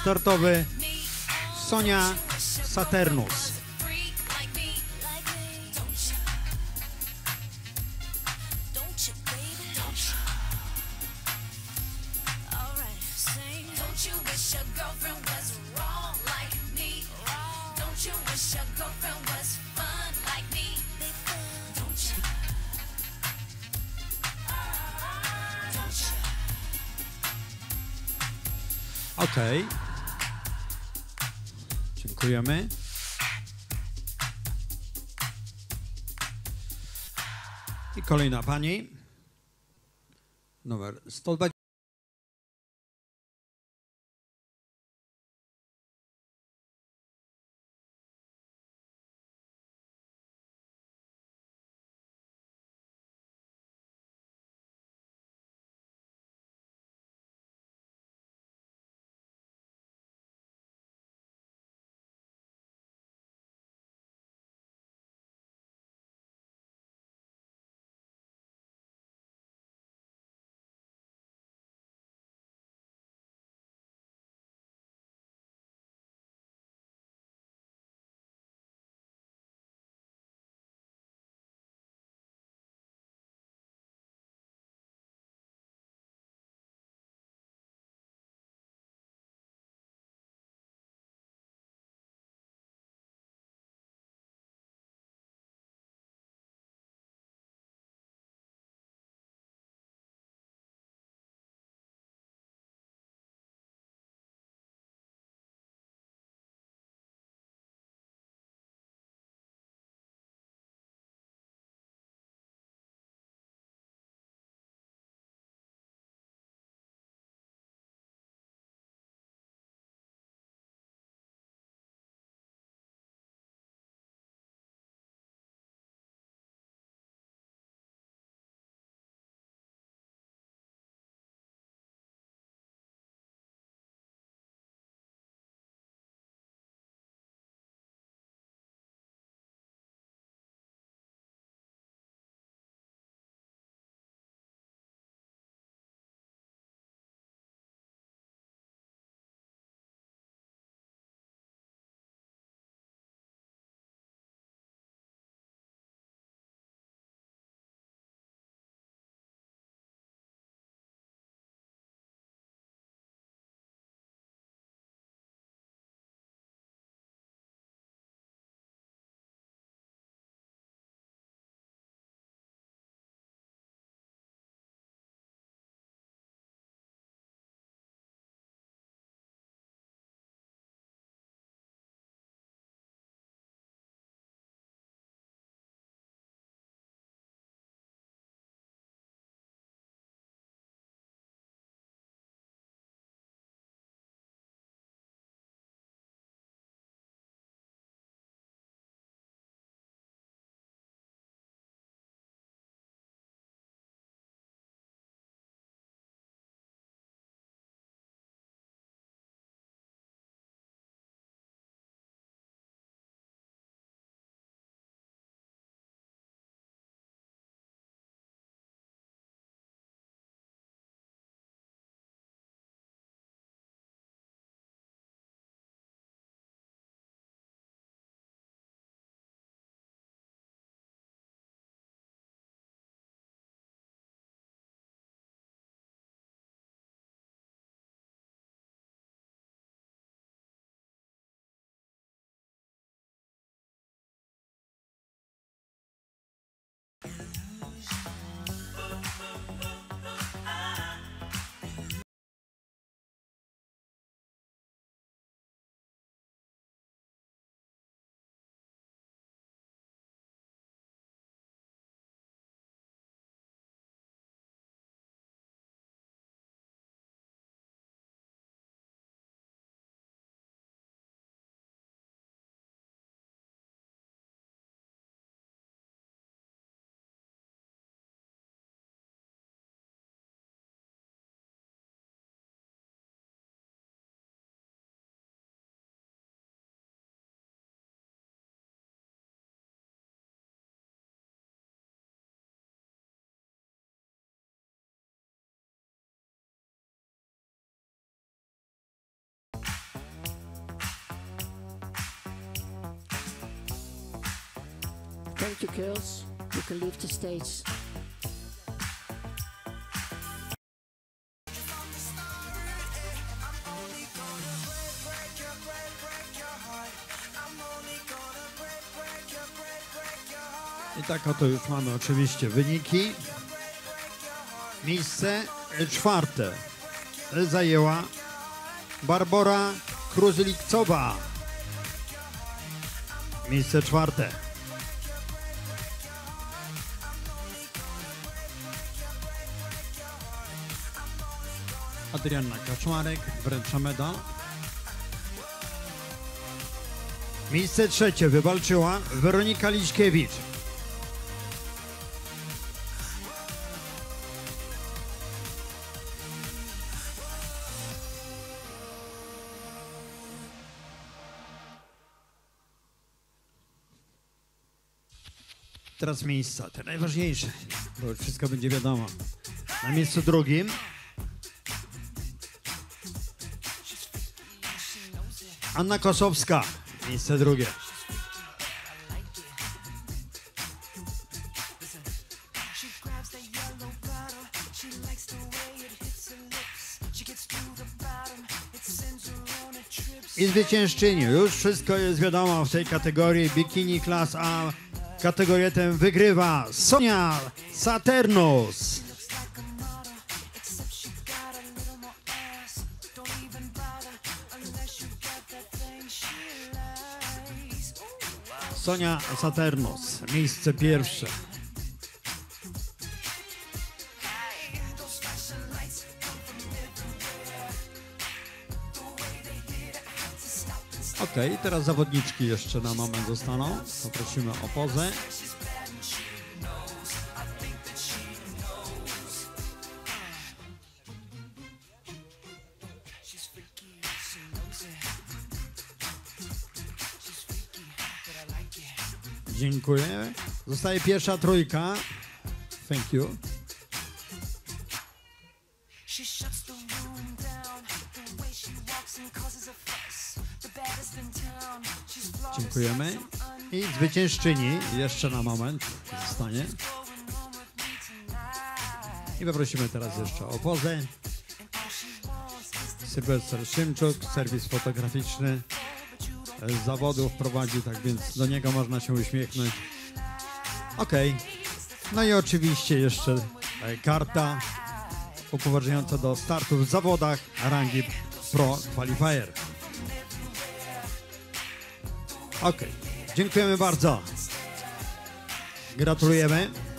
koncertowy Sonia Saturnus. Okej. Dziękujemy. I kolejna pani. Numer 120. Thank you, girls. You can leave the stage. I tak oto już mamy oczywiście wyniki. Miejsce czwarte zajęła Barbora Kruzylikcowa. Miejsce czwarte. Adrianna Kaczmarek wręcza medal. Miejsce trzecie wywalczyła Weronika Liśkiewicz. Teraz miejsca, te najważniejsze, bo już wszystko będzie wiadomo. Na miejscu drugim Anna Kosowska, miejsce drugie. I zwyciężczyni, już wszystko jest wiadomo w tej kategorii Bikini Class A. Kategorię tę wygrywa Sonia Saturnus. Sonia Saturnus, miejsce pierwsze. Ok, teraz zawodniczki jeszcze na moment zostaną. Poprosimy o pozę. Dziękuję. Zostaje pierwsza trójka. Thank you. Dziękujemy. I zwyciężczyni jeszcze na moment zostanie. I poprosimy teraz jeszcze o pozę. Sylwester Szymczuk, serwis fotograficzny z zawodów prowadzi, tak więc do niego można się uśmiechnąć. Ok. No i oczywiście jeszcze karta upoważniająca do startu w zawodach rangi Pro Qualifier. Ok. Dziękujemy bardzo. Gratulujemy.